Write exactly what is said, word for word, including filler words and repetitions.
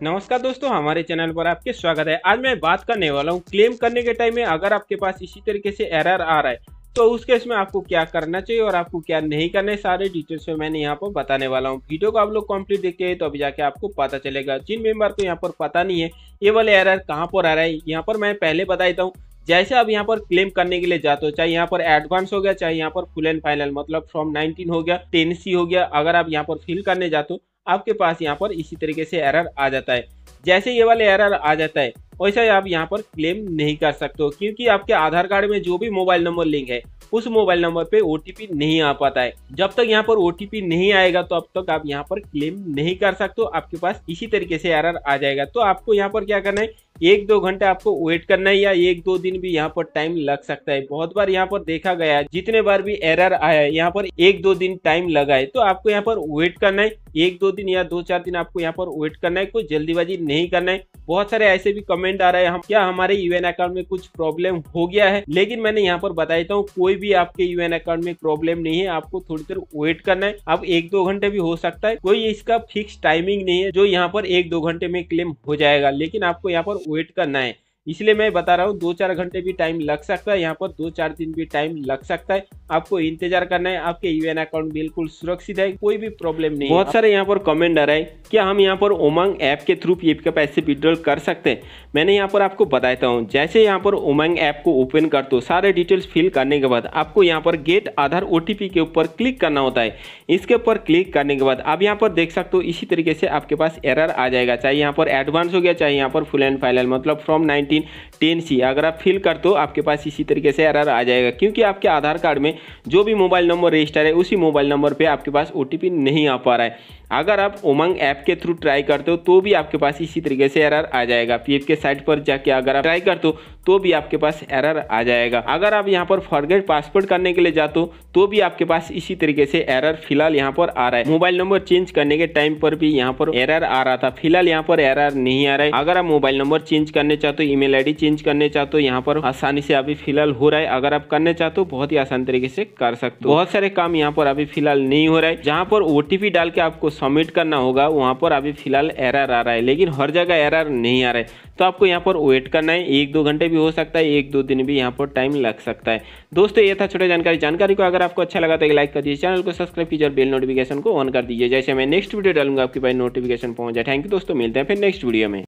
नमस्कार दोस्तों, हमारे चैनल पर आपके स्वागत है। आज मैं बात करने वाला हूं क्लेम करने के टाइम में अगर आपके पास इसी तरीके से एरर आ रहा है तो उस केस में आपको क्या करना चाहिए और आपको क्या नहीं करना है, सारे डिटेल्स में मैंने यहाँ पर बताने वाला हूँ। वीडियो को आप लोग कंप्लीट देखते हैं तो अभी जाके आपको पता चलेगा। जिन मेंबर को यहाँ पर पता नहीं है ये वाले एरर कहाँ पर आ रहा है, यहाँ पर मैं पहले बता देता हूँ। जैसे आप यहाँ पर क्लेम करने के लिए जाते हो, चाहे यहाँ पर एडवांस हो गया, चाहे यहाँ पर फुल एंड फाइनल मतलब फ्रॉम नाइनटीन हो गया, टेन सी हो गया, अगर आप यहाँ पर फिल करने जाते हो आपके पास यहाँ पर इसी तरीके से एरर आ जाता है। जैसे ये वाले एरर आ जाता है वैसे आप यहाँ पर क्लेम नहीं कर सकते हो, क्योंकि आपके आधार कार्ड में जो भी मोबाइल नंबर लिंक है उस मोबाइल नंबर पे ओटीपी नहीं आ पाता है। जब तक यहाँ पर ओटीपी नहीं आएगा तो अब तक आप यहाँ पर क्लेम नहीं कर सकते हो, आपके पास इसी तरीके से एरर आ जाएगा। तो आपको यहाँ पर क्या करना है, एक दो घंटे आपको वेट करना है या एक दो दिन भी यहाँ पर टाइम लग सकता है। बहुत बार यहाँ पर देखा गया है, जितने बार भी एरर आया है यहाँ पर एक दो दिन टाइम लगा है। तो आपको यहाँ पर वेट करना है, एक दो दिन या दो चार दिन आपको यहाँ पर वेट करना है, कोई जल्दीबाजी नहीं करना है। बहुत सारे ऐसे भी कमेंट आ रहे हैं हम क्या हमारे यूएन अकाउंट में कुछ प्रॉब्लम हो गया है, लेकिन मैंने यहाँ पर बता देता हूँ कोई भी आपके यूएन अकाउंट में प्रॉब्लम नहीं है। आपको थोड़ी देर वेट करना है, अब एक दो घंटे भी हो सकता है, कोई इसका फिक्स टाइमिंग नहीं है जो यहाँ पर एक दो घंटे में क्लेम हो जाएगा, लेकिन आपको यहाँ पर वेट करना है। इसलिए मैं बता रहा हूँ दो चार घंटे भी टाइम लग सकता है, यहाँ पर दो चार दिन भी टाइम लग सकता है। आपको इंतजार करना है, आपके यूएन अकाउंट बिल्कुल सुरक्षित है, कोई भी प्रॉब्लम नहीं है। बहुत सारे यहाँ पर कमेंट आ रहा है क्या हम यहाँ पर उमंग ऐप के थ्रू पीएफ के पैसे विड्रॉल कर सकते हैं। मैंने यहाँ पर आपको बताता हूँ, जैसे यहाँ पर उमंग ऐप को ओपन कर दो, सारे डिटेल्स फिल करने के बाद आपको यहाँ पर गेट आधार ओटीपी के ऊपर क्लिक करना होता है। इसके ऊपर क्लिक करने के बाद आप यहाँ पर देख सकते हो इसी तरीके से आपके पास एरर आ जाएगा, चाहे यहाँ पर एडवांस हो गया, चाहे यहाँ पर फुल एंड फाइनल मतलब फ्रॉम नाइनटीन टेन सी, अगर आप फिल कर दो आपके पास इसी तरीके से एरर आ जाएगा, क्योंकि आपके आधार कार्ड में जो भी मोबाइल नंबर रजिस्टर है उसी मोबाइल नंबर पे आपके पास ओटीपी नहीं आ पा रहा है। अगर आप उमंग ऐप के थ्रू ट्राई करते हो तो भी आपके पास इसी तरीके से एरर आ जाएगा। पीएफ के साइट पर जाके अगर आप ट्राई करते हो तो भी आपके पास एरर आ जाएगा। अगर आप यहाँ पर फॉरगेट पासवर्ड करने के लिए जाते हो तो भी आपके पास इसी तरीके से एरर फिलहाल यहाँ पर आ रहा है। मोबाइल नंबर चेंज करने के टाइम पर भी यहाँ पर एरर आ रहा था, फिलहाल यहाँ पर एरर नहीं आ रहा है। अगर आप मोबाइल नंबर चेंज करने चाहते हो, ईमेल आईडी चेंज करने चाहते हो, यहाँ पर आसानी से अभी फिलहाल हो रहा है। अगर आप करने चाहते हो बहुत ही आसान तरीके से कर सकते हो। बहुत सारे काम यहाँ पर अभी फिलहाल नहीं हो रहा है। जहाँ पर ओटीपी डाल के आपको सबमिट करना होगा वहां पर अभी फिलहाल एरर आ रहा है, लेकिन हर जगह एरर नहीं आ रहा है। तो आपको यहाँ पर वेट करना है, एक दो घंटे भी हो सकता है, एक दो दिन भी यहाँ पर टाइम लग सकता है। दोस्तों ये था छोटा जानकारी जानकारी को अगर आपको अच्छा लगा तो लाइक कर दीजिए, चैनल को सब्सक्राइब कीजिए और बेल नोटिफिकेशन को ऑन कर दीजिए, जैसे मैं नेक्स्ट वीडियो डालूंगा आपके पास नोटिफिकेशन पहुंच जाए। थैंक यू दोस्तों, मिलते हैं फिर नेक्स्ट वीडियो में।